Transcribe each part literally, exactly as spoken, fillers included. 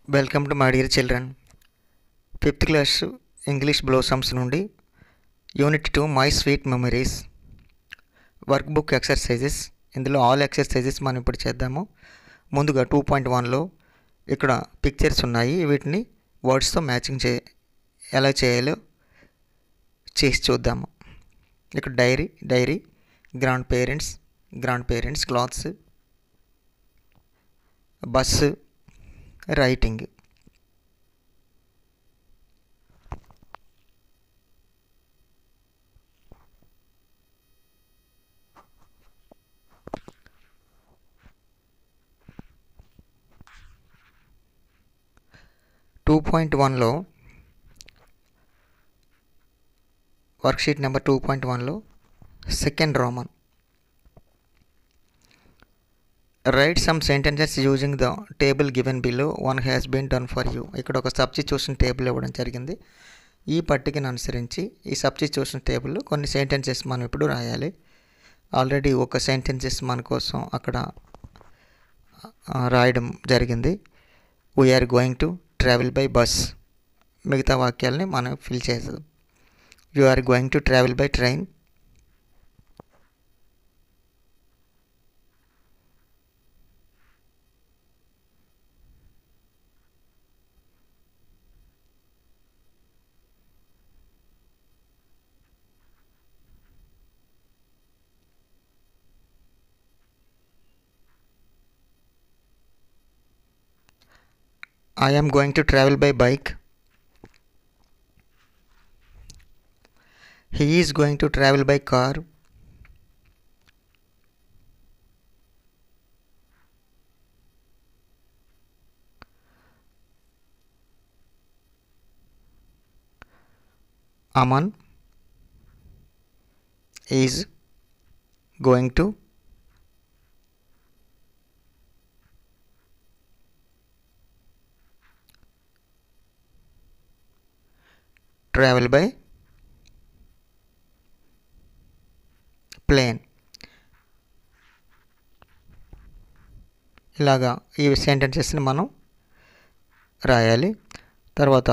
Welcome to my dear children. Fifth class English blossoms నుండి unit two my sweet memories work book exercises. ఇందులో all exercises మనం ఇప్పుడు చేద్దాము. ముందుగా two point వన్లో ఇక్కడ పిక్చర్స్ ఉన్నాయి. వీటిని వర్డ్స్తో మ్యాచింగ్ చే ఎలా చేయాలో చేసి చూద్దాము. ఇక్కడ diary diary grand parents grand parents clothes, bus, writing. Two point వన్లో వర్క్షీట్ నెంబర్ టూ పాయింట్ వన్లో second Roman write some sentences using the table given below one has been done for you. ఇక్కడ ఒక substitution table ఇవ్వడం జరిగింది. ఈ పట్టికను అనుసరించి ఈ సబ్స్టిట్యూషన్ టేబుల్లో కొన్ని సెంటెన్సెస్ మనం ఇప్పుడు రాయాలి. ఆల్రెడీ ఒక సెంటెన్సెస్ మన కోసం అక్కడ రాయడం జరిగింది. We are going to travel by bus. మిగతా వాక్యాలని మనం ఫిల్ చేద్దాం. You are going to travel by train. I am going to travel by bike. He is going to travel by car. Aman is going to travel by plane. ఇలాగా ఈ సెంటెన్సెస్ని మనం రాయాలి. తర్వాత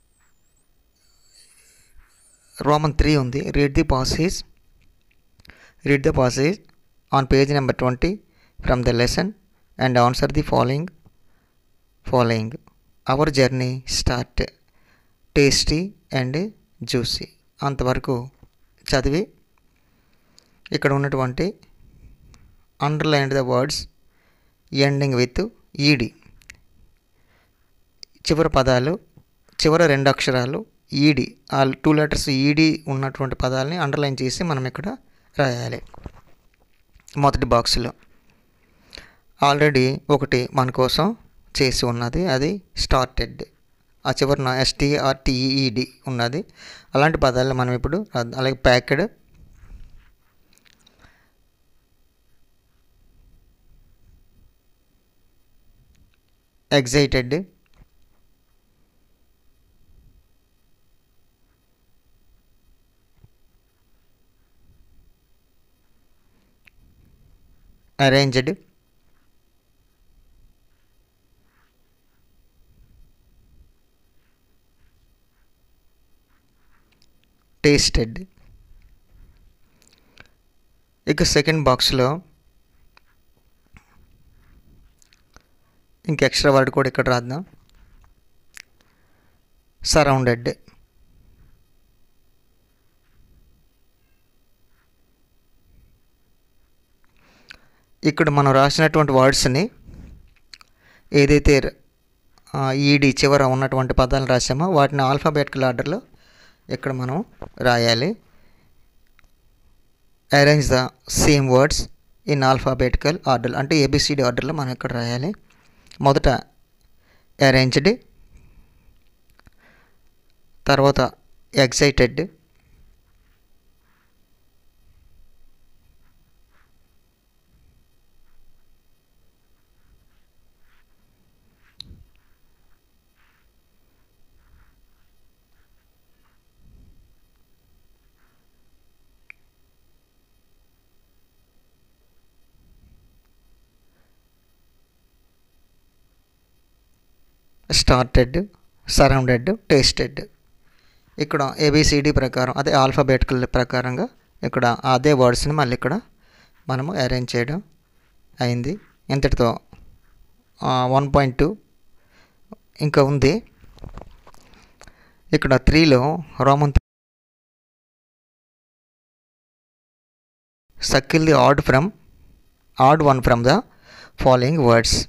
Roman three ఉంది. Read the passage read the passage on page number twenty from the lesson and answer the following following our journey start tasty and juicy. అంతవరకు చదివి ఇక్కడ ఉన్నటువంటి underline the words ending with E D. చివరి పదాలు చివరి రెండు అక్షరాలు ఈడి, ఆ టూ లెటర్స్ ఈడి ఉన్నటువంటి పదాలని అండర్లైన్ చేసి మనం ఇక్కడ రాయాలి. మొదటి బాక్స్లో ఆల్రెడీ ఒకటి మన కోసం చేసి ఉన్నది, అది స్టార్టెడ్. ఆ చివరిన ఎస్టీఆర్టీఈడి ఉన్నది. అలాంటి పదాలను మనం ఇప్పుడు అలాగే ప్యాక్డ్, ఎగ్జైటెడ్, అరేంజ్డ్, టేస్టెడ్. ఇక సెకండ్ బాక్స్లో ఇంక ఎక్స్ట్రా వర్డ్ కూడా ఇక్కడ రాద్దాం. సరౌండెడ్. ఇక్కడ మనం రాసినటువంటి వర్డ్స్ని ఏదైతే ఈడి చివర ఉన్నటువంటి పదాలు రాసామో వాటిని ఆల్ఫాబెటికల్ ఆర్డర్లో ఇక్కడ మనం రాయాలి. Arrange the same words in alphabetical order, అంటే ఏబిసిడి ఆర్డర్లో మనం ఇక్కడ రాయాలి. మొదట అరేంజ్డ్, తర్వాత ఎగ్జైటెడ్, స్టార్టెడ్, సరౌండెడ్, టేస్టెడ్. ఇక్కడ ఏబిసిడి ప్రకారం అదే ఆల్ఫాబెటికల్ ప్రకారంగా ఇక్కడ అదే వర్డ్స్ని మళ్ళీ ఇక్కడ మనము అరేంజ్ చేయడం అయింది. ఇంతటితో వన్ పాయింట్ టూ ఇంకా ఉంది. ఇక్కడ త్రీలో Roman circle the odd from odd one from the following words.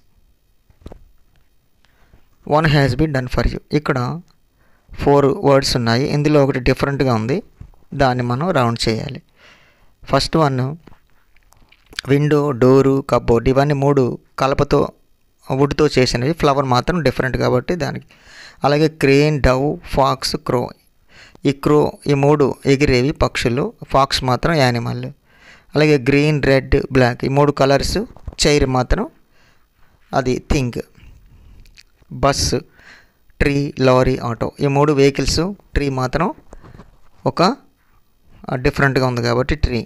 One has been done for you. ఇక్కడ ఫోర్ వర్డ్స్ ఉన్నాయి, ఇందులో ఒకటి డిఫరెంట్గా ఉంది, దాన్ని మనం రౌండ్ చేయాలి. First one window, door, cupboard ఇవన్నీ మూడు కలపతో వుడ్తో చేసినవి, ఫ్లవర్ మాత్రం డిఫరెంట్ కాబట్టి దానికి. అలాగే క్రేన్, డవ్, ఫాక్స్, క్రో. ఈ క్రో ఈ మూడు ఎగిరేవి పక్షులు, ఫాక్స్ మాత్రం యానిమల్. అలాగే గ్రీన్, రెడ్, బ్లాక్ ఈ మూడు కలర్స్, చైర్ మాత్రం అది thing. Bus, tree, lorry, auto ఈ మూడు వెహికల్స్, ట్రీ మాత్రం ఒక డిఫరెంట్గా ఉంది కాబట్టి ట్రీ.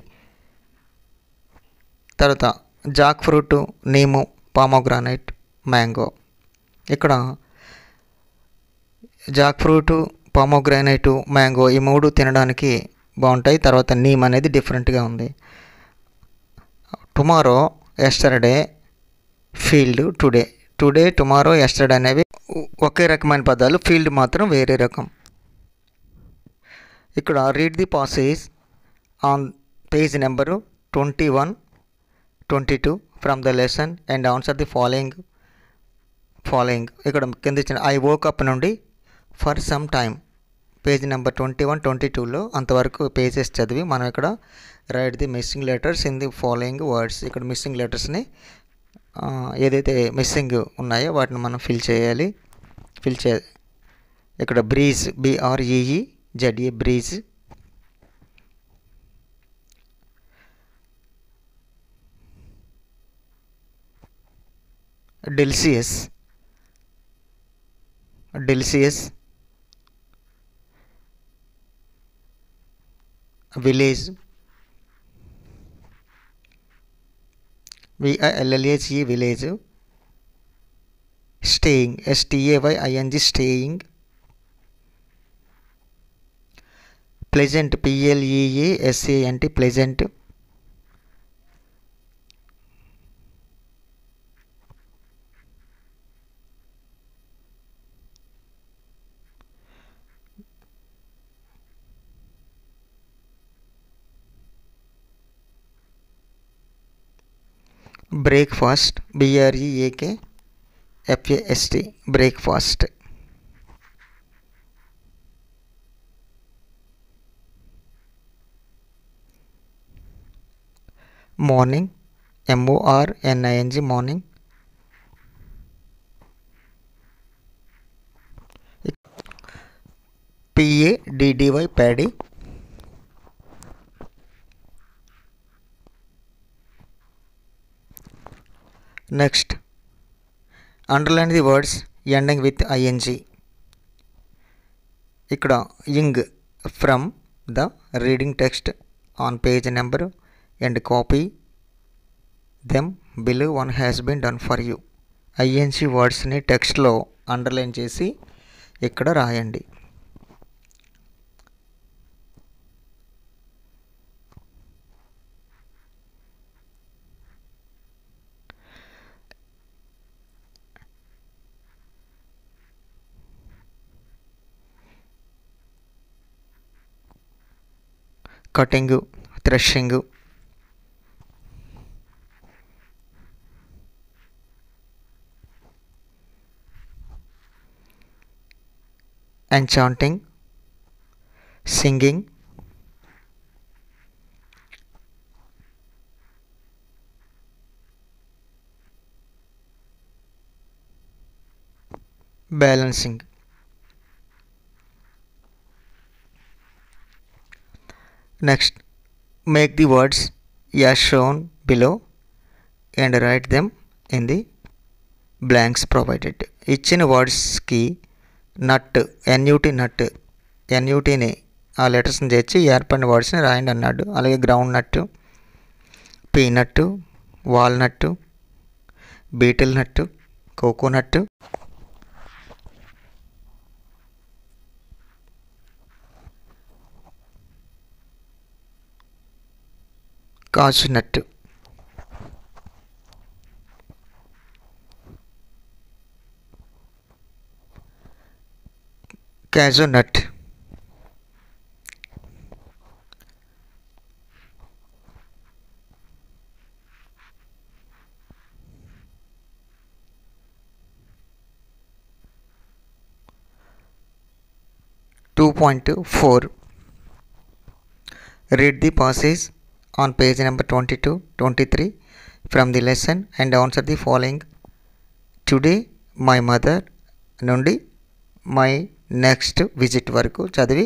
తర్వాత jack fruit, neem, pomegranate, mango. ఇక్కడ జాక్ ఫ్రూట్, పామోగ్రానైట్, మ్యాంగో ఈ మూడు తినడానికి బాగుంటాయి. తర్వాత నీమ్ అనేది డిఫరెంట్గా ఉంది. Tomorrow, yesterday, field, today. Today, tomorrow, yesterday అనేవి ఒకే రకమైన పదాలు, ఫీల్డ్ మాత్రం వేరే రకం. ఇక్కడ read the passage on page number twenty one twenty two from the lesson and answer the following following ఇక్కడ కింద ఇచ్చిన ఐ వోక్ అప్ నుండి for some time page number twenty one twenty టూలో అంతవరకు పేజెస్ చదివి మనం ఇక్కడ write the missing letters in the following words. ఇక్కడ మిస్సింగ్ లెటర్స్ని ఏదైతే మిస్సింగ్ ఉన్నాయో వాటిని మనం ఫిల్ చేయాలి. ఫిల్ చే ఇక్కడ breeze, బిఆర్ఈఈ ZA, breeze. డెల్సియస్, డెల్సియస్. Village, విఐఎల్ఎల్ఏజీ village. Staying, ఎస్టీఏవైఐఎన్జి staying. Pleasant, పిఎల్ఈఏఎస్ఏఎన్టి pleasant. Breakfast, బిఆర్ఈఏకే ఎఫ్ఏఎస్టి breakfast. Morning, ఎంఓఆర్ఎన్ఐఎన్జి morning. పిఏడిడివై paddy. Next underline the words ending with ING. ఇక్కడ ఇంగ్ from the reading text on page number and copy them below one has been done for you. ING వర్డ్స్ని టెక్స్ట్లో underline చేసి ఇక్కడ రాయండి. Cutting, threshing. enchanting, singing, balancing. Next, make the words as shown below and write them in the blanks provided. ఇచ్చిన వర్డ్స్కి నట్, ఎన్యూటీ నట్, ఎన్యూటీని ఆ లెటర్స్ని చేర్చి ఏర్పడిన వర్డ్స్ని రాయండి అన్నాడు. అలాగే ground nut, peanut, walnut, betel nut, coconut, kaju nut, kaju nut, two point four. Read the passage on page number twenty-two twenty-three from the lesson and answer the following. Today my mother నుండి my next visit వరకు చదివి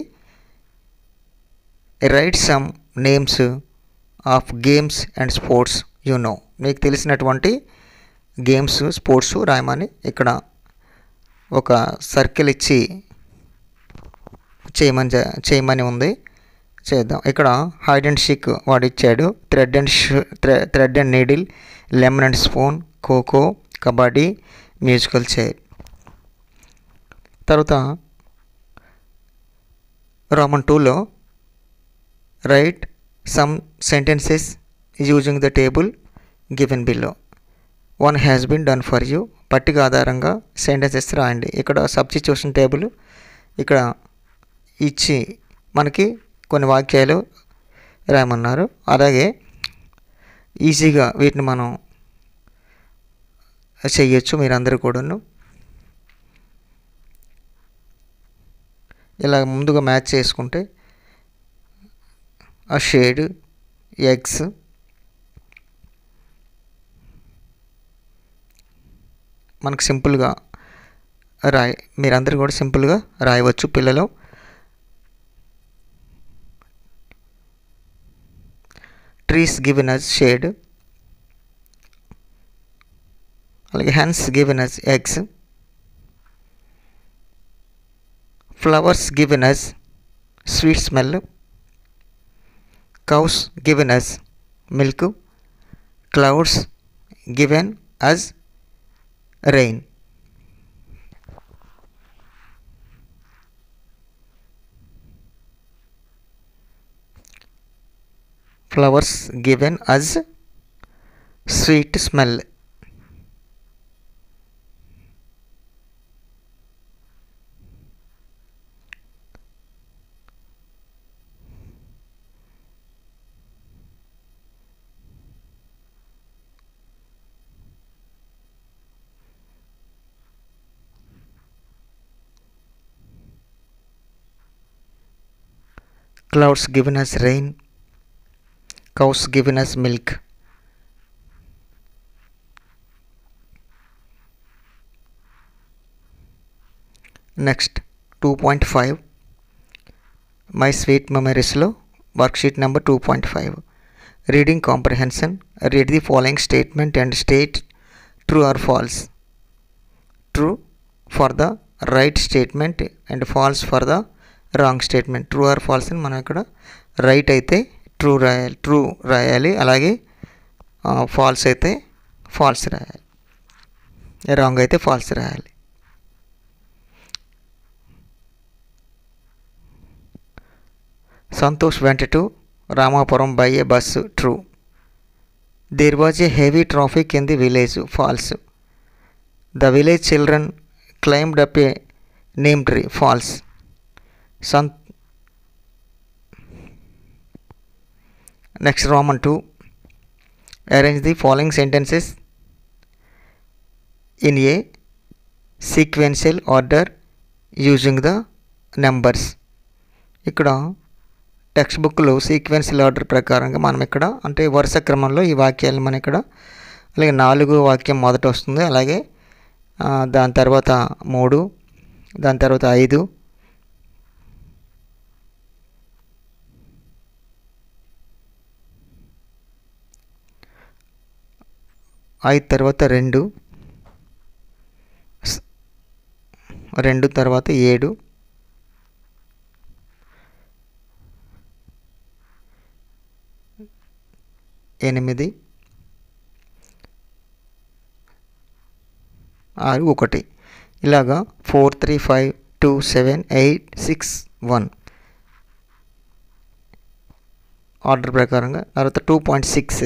write some names of games and sports you know. మీకు తెలిసినటువంటి games sports రాయమని ఇక్కడ ఒక circle ఇచ్చి చేయమని చేయమని ఉంది. చేద్దాం. ఇక్కడ హైడ్ అండ్ షీక్ వాడు ఇచ్చాడు. Thread and thread and needle, lemon and spoon, kho kho, kabaddi, musical chair. తర్వాత రోమన్ టూలో write some sentences using the table given below. One has been done for you. పట్టిక ఆధారంగా సెంటెన్సెస్ రాయండి. ఇక్కడ సబ్స్టిట్యూషన్ టేబుల్ ఇక్కడ ఇచ్చి మనకి కొన్ని వాక్యాలు రాయమన్నారు. అలాగే ఈజీగా వీటిని మనం చెయ్యొచ్చు మీరందరూ కూడాను. ఇలా ముందుగా మ్యాచ్ చేసుకుంటే ఆ షేడ్, ఎగ్స్, మనకు సింపుల్గా రాయ మీరందరూ కూడా సింపుల్గా రాయవచ్చు పిల్లలు. ట్రీస్ గివెన్ అస్ షేడ్, అలాగే hens given us eggs, flowers given us sweet smell, cows given us milk, clouds given us rain. Flowers given as sweet smell. Clouds given as rain, cows given us milk. Next two point five my sweet memories లో worksheet number two point five. Reading comprehension. Read the following statement and state true or false. True for the right statement and false for the wrong statement. True or false అని మనం ఇక్కడ right అయితే true రాయాలి true రాయాలి అలాగే falls అయితే falls రాయాలి, wrong అయితే ఫాల్స్ రాయాలి. Santosh went to Ramapuram by a bus. True. There was a heavy traffic in the village. False. The village children climbed up a neem tree. False. సంత్ Next Roman two. Arrange the following sentences in a sequential order using the numbers. ఇక్కడ text బుక్లో sequential order ప్రకారంగా మనం ఇక్కడ అంటే వరుస క్రమంలో ఈ వాక్యాలు మనం ఇక్కడ అలాగే నాలుగు వాక్యం మొదట వస్తుంది, అలాగే దాని తర్వాత మూడు, దాని తర్వాత ఐదు, ఐదు తర్వాత రెండు, రెండు తర్వాత ఏడు, ఎనిమిది, ఆరు, ఒకటి. ఇలాగా four three five two seven eight six one order ప్రకారంగా. తర్వాత two point six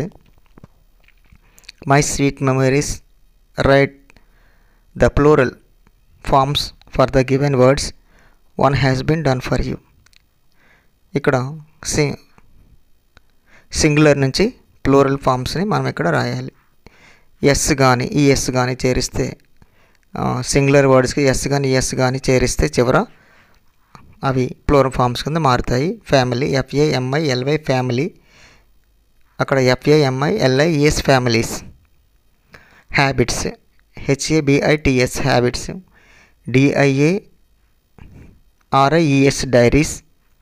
my sweet memories write the plural forms for the given words one has been done for you. ఇక్కడ సి సింగులర్ నుంచి ప్లూరల్ ఫార్మ్స్ని మనం ఇక్కడ రాయాలి. S కానీ ఈఎస్ కానీ చేరిస్తే సింగులర్ వర్డ్స్కి ఎస్ కానీ ఈఎస్ కానీ చేరిస్తే చివర అవి ప్లూరల్ ఫార్మ్స్ కింద మారుతాయి. ఫ్యామిలీ ఎఫ్ఏఎంఐ ఎల్వై ఫ్యామిలీ, అక్కడ F A M I L I E S families. Habits H A B I T S habits, D I A R I E S diaries,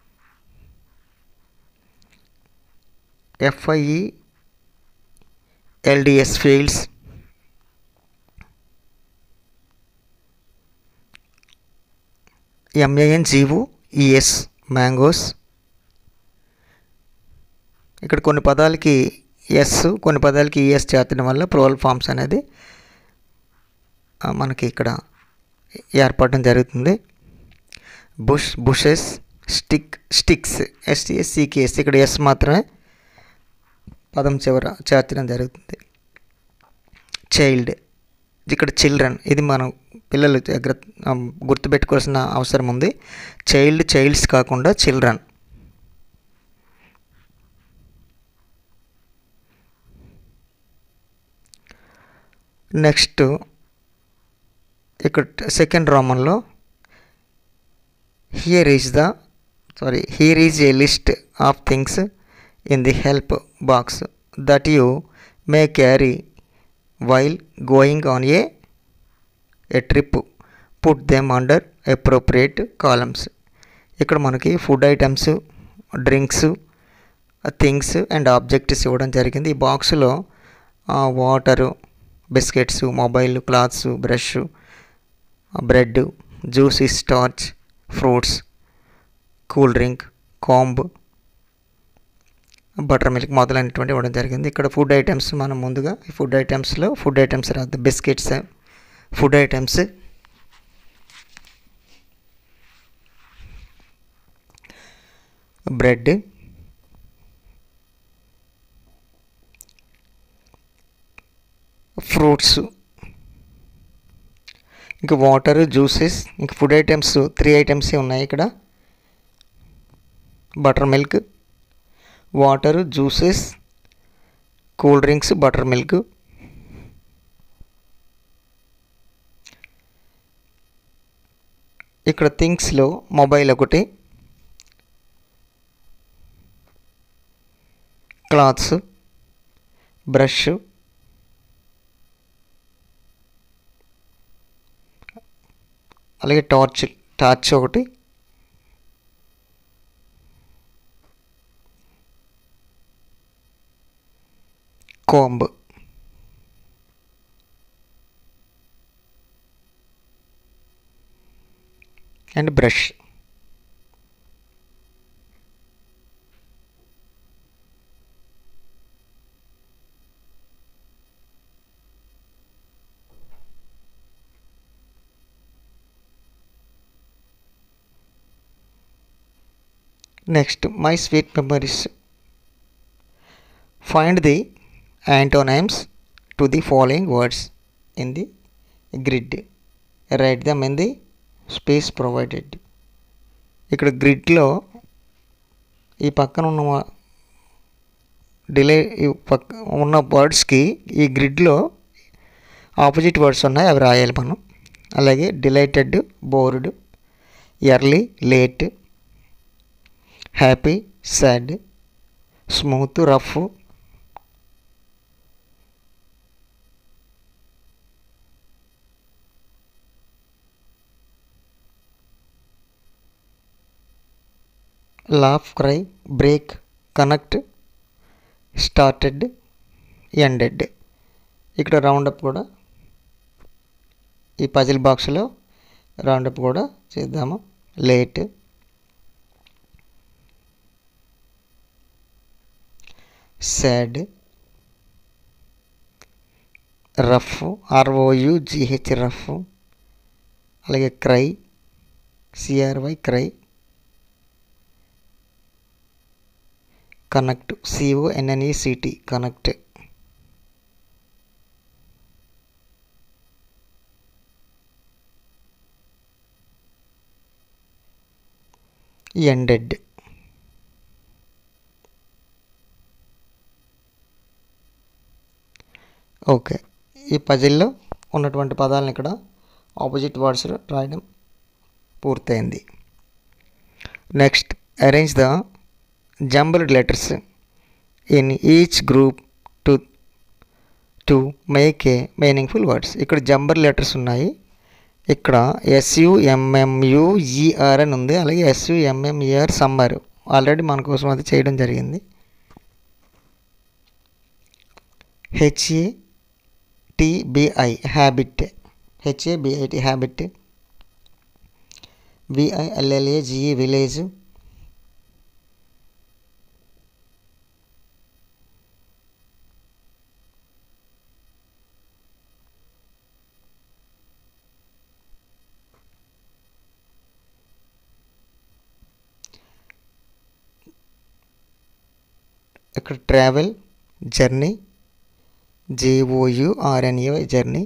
F I E L D S fields, M A N G O E S mangoes. ఇక్కడ కొన్ని పదాలకి ఎస్ కొన్ని పదాలకి ఈఎస్ చేర్చడం వల్ల ప్లూరల్ ఫార్మ్స్ అనేది మనకి ఇక్కడ ఏర్పడడం జరుగుతుంది. Bush bushes, stick sticks, S T S C K S ఇక్కడ ఎస్ మాత్రమే పదం చివర చేర్చడం జరుగుతుంది. చైల్డ్ ఇక్కడ చిల్డ్రన్, ఇది మనం పిల్లలు జాగ్రత్త గుర్తుపెట్టుకోవాల్సిన అవసరం ఉంది. చైల్డ్ చైల్డ్స్ కాకుండా చిల్డ్రన్. నెక్స్ట్ ఇక్కడ సెకండ్ రోమన్లో here is the sorry here is a list of things in the help box that you may carry while going on a a trip, put them under appropriate columns. ఇక్కడ మనకి food items, drinks, things and objects ఇవ్వడం జరిగింది. ఈ బాక్స్లో water, biscuits, mobile, clothes, brush, bread, juice, starch, fruits, cool drink, comb, butter milk మొదలైనటువంటి ఇవ్వడం జరిగింది. ఇక్కడ ఫుడ్ ఐటమ్స్ మనం ముందుగా ఈ ఫుడ్ ఐటమ్స్లో ఫుడ్ ఐటమ్స్ రాద్దాం. Biscuits food items, bread, fruits, ఇంకా వాటర్, జ్యూసెస్. ఇంకా ఫుడ్ ఐటమ్స్ త్రీ ఐటమ్స్ ఉన్నాయి ఇక్కడ. Butter milk, water, juices, cool drinks, butter milk. ఇక్కడ థింగ్స్లో మొబైల్ ఒకటి, క్లాత్స్, బ్రష్, అలాగే టార్చ్ టార్చ్ ఒకటి, comb. And brush. Next my sweet memories. Find the antonyms to the following words in the grid. Write them in the space provided. ఇక్కడ గ్రిడ్లో ఈ పక్కన ఉన్న delay పక్క ఉన్న వర్డ్స్కి ఈ గ్రిడ్లో ఆపోజిట్ వర్డ్స్ ఉన్నాయి, అవి రాయాలి మనం. అలాగే delighted, board, early, late, happy, sad, smooth, rough, laugh, cry, break, connect, started, ended. ఇక్కడ రౌండప్ కూడా ఈ పజిల్ బాక్స్లో రౌండప్ కూడా చేద్దాము. Late, sad, rough, ఆర్ఓయు GH rough, అలాగే cry, CRY cry, connect, సిఓఎన్ఎన్ఈసిటి, connect. Ended. Okay, ఈ పజిల్లో ఉన్నటువంటి పదాలను ఇక్కడ ఆపోజిట్ వర్డ్స్ రాయడం పూర్తయింది. Next, arrange the jumbled letters in each group two to make a meaningful words. ఇక్కడ జంబుల్డ్ లెటర్స్ ఉన్నాయి. ఇక్కడ ఎస్యుఎంఎంయుఈఆర్ అని ఉంది, అలాగే ఎస్యుఎంఎంఈఆర్ సమ్మర్. ఆల్రెడీ మన కోసం అది చేయడం జరిగింది. హెచ్ఏటిబిఐ హ్యాబిట్, హెచ్ఏబిఐటి హ్యాబిట్. విఐఎల్ఎల్ఏజిఈ విలేజ్. ఇక్కడ travel, journey, జేఓయుఆర్ఎన్ఏ journey.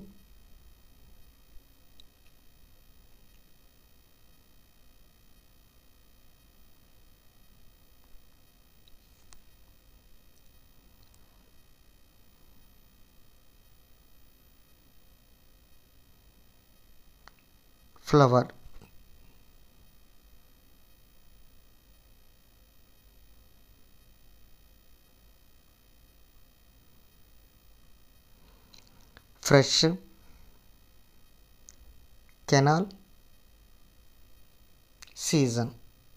Flower. Fresh, canal, season.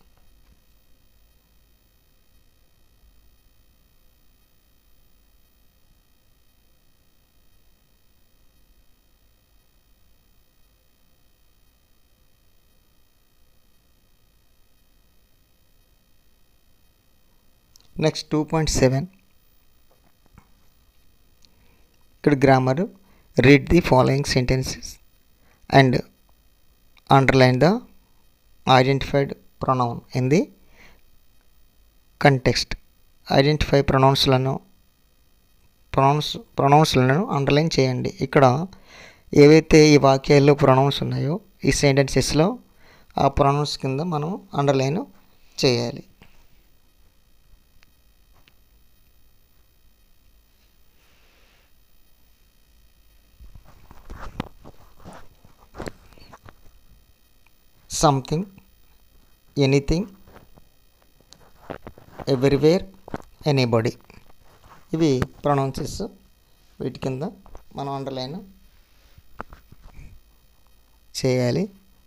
Next two point seven, ఇక్కడ grammar. Read the following sentences and underline the identified pronoun in the context. Identify ప్రొనౌన్స్లను pronounce ప్రొనౌన్స్లను underline చేయండి. ఇక్కడ ఏవైతే ఈ వాక్యాల్లో ప్రొనౌన్స్ ఉన్నాయో ఈ సెంటెన్సెస్లో ఆ ప్రొనౌన్స్ కింద మనం అండర్లైన్ చేయాలి. Something, anything, everywhere, anybody. ఇవి ప్రొనౌన్సెస్. వీటి కింద మనం అండర్లైన్ చేయాలి.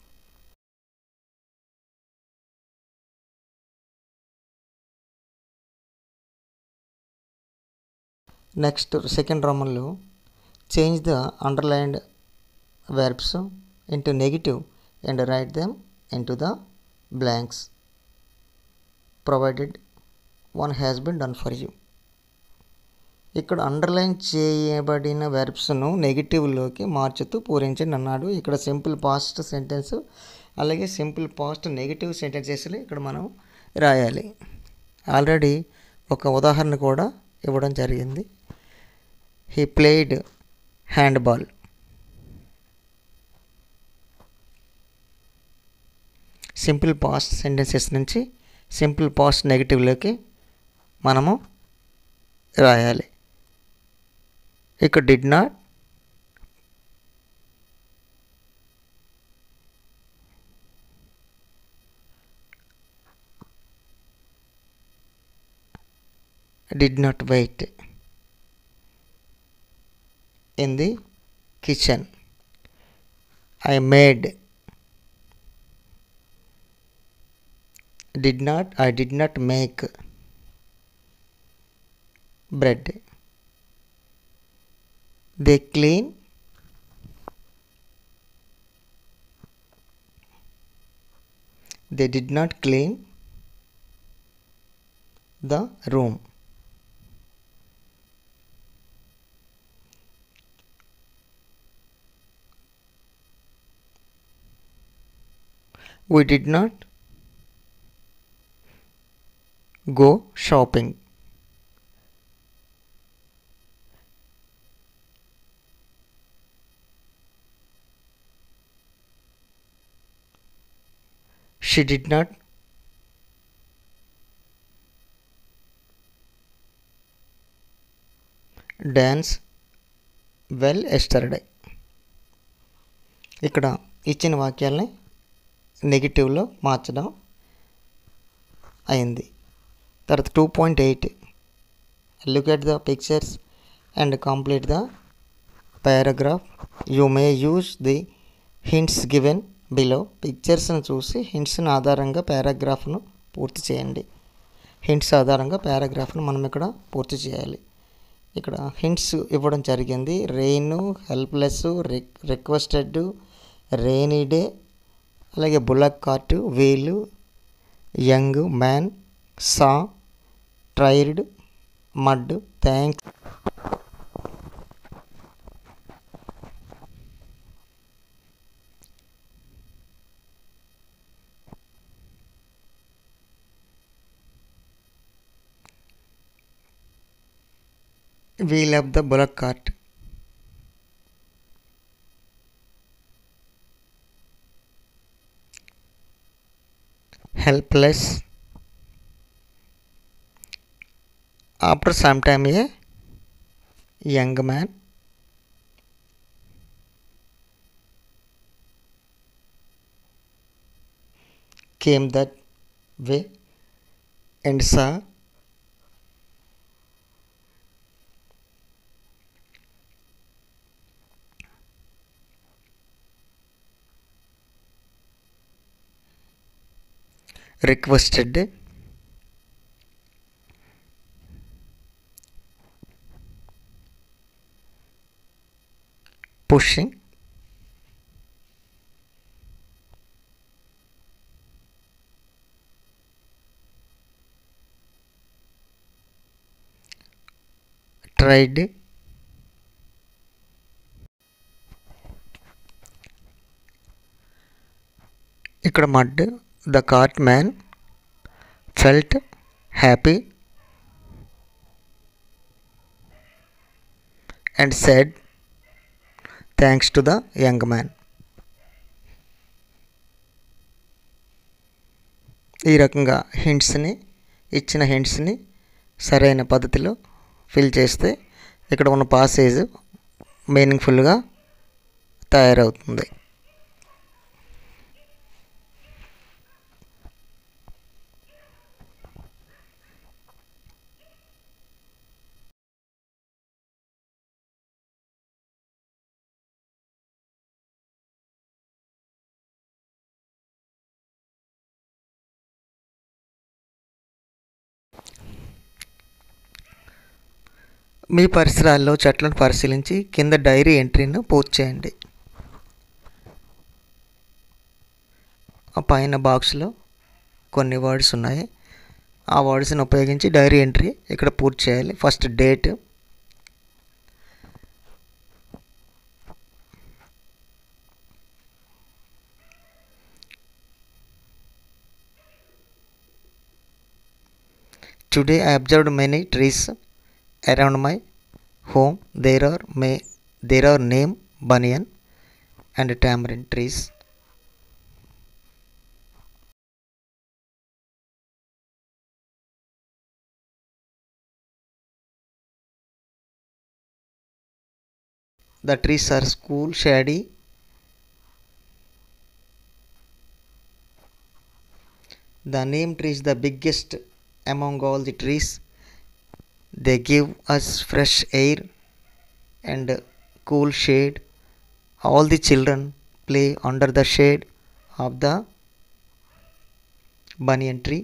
నెక్స్ట్ సెకండ్ రోమన్లో change the underlined verbs into negative and write them into the blanks provided one has been done for you. ఇక్కడ అండర్లైన్ చేయబడిన వెర్బ్స్ను నెగిటివ్లోకి మార్చుతూ పూరించండి అన్నాడు. ఇక్కడ సింపుల్ పాస్ట్ సెంటెన్స్ అలాగే సింపుల్ పాస్ట్ నెగిటివ్ సెంటెన్సెస్ని ఇక్కడ మనం రాయాలి. ఆల్రెడీ ఒక ఉదాహరణ కూడా ఇవ్వడం జరిగింది. He played handball. Simple past sentences నుంచి సింపుల్ పాస్ట్ నెగిటివ్లోకి మనము రాయాలి. ఇక్కడ did not, did not wait in the kitchen. I made, did not, I did not make bread. They clean, they did not clean the room. We did not go shopping. She did not dance well yesterday. ఇక్కడ ఇచ్చిన వాక్యాలని నెగిటివ్లో మార్చడం అయింది. తర్వాత two point eight look at the pictures and complete the paragraph. You may use the hints given below. పిక్చర్స్ని చూసి హింట్స్ని ఆధారంగా పారాగ్రాఫ్ను పూర్తి చేయండి. హింట్స్ ఆధారంగా పారాగ్రాఫ్ను మనం ఇక్కడ పూర్తి చేయాలి. ఇక్కడ హింట్స్ ఇవ్వడం జరిగింది. రెయిన్, హెల్ప్లెస్, రిక్ రిక్వెస్టెడ్, రెయినీ డే, అలాగే bullock cart, wheel, young man, saw, tried, mud, thanks. Wheel of the bullock cart. Helpless. After some time a young man came that way and saw requested, pushing, tried, ఇక్కడ mud. The cart man felt happy and said thanks to the young man. ఈ రకంగా హింట్స్ని ఇచ్చిన హింట్స్ని సరైన పద్ధతిలో fill చేస్తే ఇక్కడ ఉన్న passage మీనింగ్ఫుల్గా తయారవుతుంది. మీ పరిసరాల్లో చెట్లను పరిశీలించి కింద డైరీ ఎంట్రీను పూర్తి చేయండి. ఆ పైన బాక్స్లో కొన్ని వర్డ్స్ ఉన్నాయి. ఆ వర్డ్స్ని ఉపయోగించి డైరీ ఎంట్రీ ఇక్కడ పూర్తి చేయాలి. First date, today I observed many trees around my home. There are may there are name banyan and tamarind trees. The trees are cool, shady. The neem tree is the biggest among all the trees. They give us fresh air and cool shade. All the children play under the shade of the banyan tree.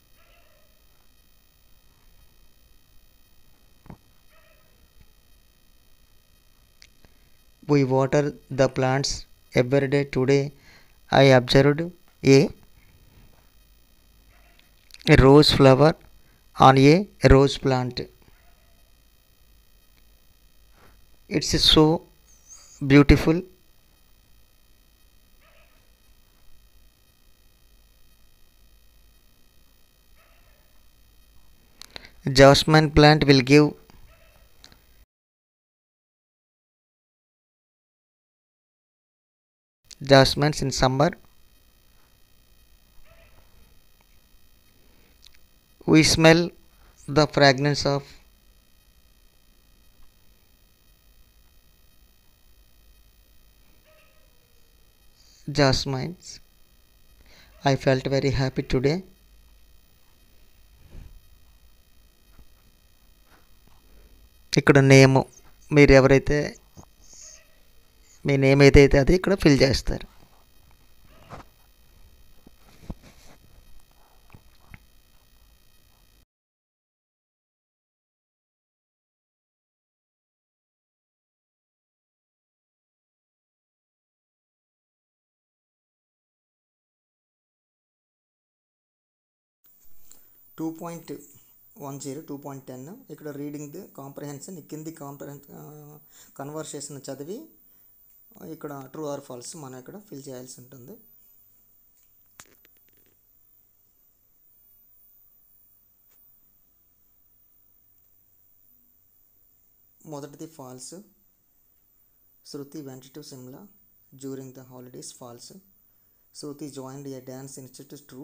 We water the plants every day. Today I observed a, a rose flower on a rose plant. It's so beautiful. Jasmine plant will give jasmines in summer. We smell the fragrance of jasmines. I felt very happy today. ఇక్కడ name మీరు ఎవరైతే మీ name ఏదైతే అది ఇక్కడ fill చేస్తారు. Two point one zero two point ten ఇక్కడ reading the comprehension కింది కాంప్రహెన్ కన్వర్సేషన్ చదివి ఇక్కడ ట్రూ ఆర్ ఫాల్స్ మనం ఇక్కడ ఫిల్ చేయాల్సి ఉంటుంది. మొదటిది false. Shruti went to Simla during the holidays. False. Shruti joined a dance institute. True.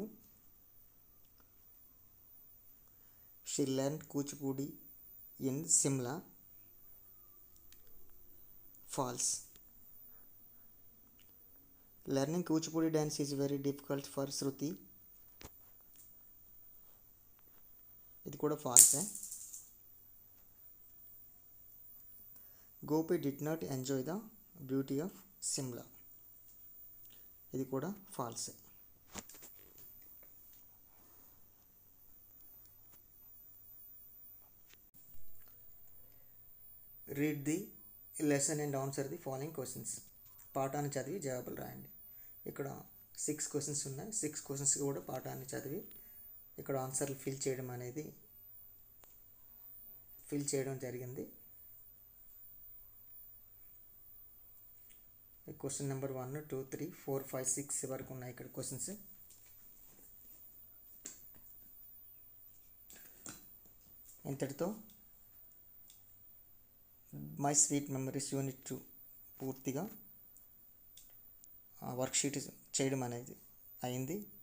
She learned Kuchipudi in Simla. False. Learning Kuchipudi dance is very difficult for Shruti. ఇది కూడా ఫాల్సే. Gopi did not enjoy the beauty of Simla. ఇది కూడా ఫాల్సే. Read the lesson and answer the following questions. పాఠాన్ని చదివి జవాబులు రాయండి. ఇక్కడ సిక్స్ క్వశ్చన్స్ ఉన్నాయి. సిక్స్ క్వశ్చన్స్కి కూడా పాఠాన్ని చదివి ఇక్కడ ఆన్సర్లు ఫిల్ చేయడం అనేది ఫిల్ చేయడం జరిగింది. Question number one two three four five six వరకు ఉన్నాయి ఇక్కడ క్వశ్చన్స్. ఇంతటితో my sweet memories unit two పూర్తిగా వర్క్షీట్ చేయడం అనేది అయింది.